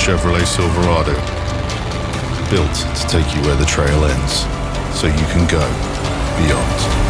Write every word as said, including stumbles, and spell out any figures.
Chevrolet Silverado. Built to take you where the trail ends, so you can go beyond.